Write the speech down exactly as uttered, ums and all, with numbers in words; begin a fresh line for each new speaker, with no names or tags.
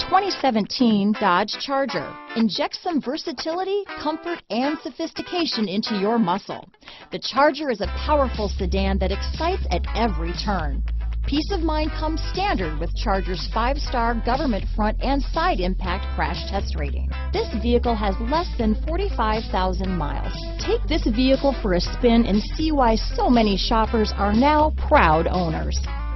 twenty seventeen Dodge Charger. Inject some versatility, comfort, and sophistication into your muscle. The Charger is a powerful sedan that excites at every turn. Peace of mind comes standard with Charger's five-star government front and side impact crash test rating. This vehicle has less than forty-five thousand miles. Take this vehicle for a spin and see why so many shoppers are now proud owners.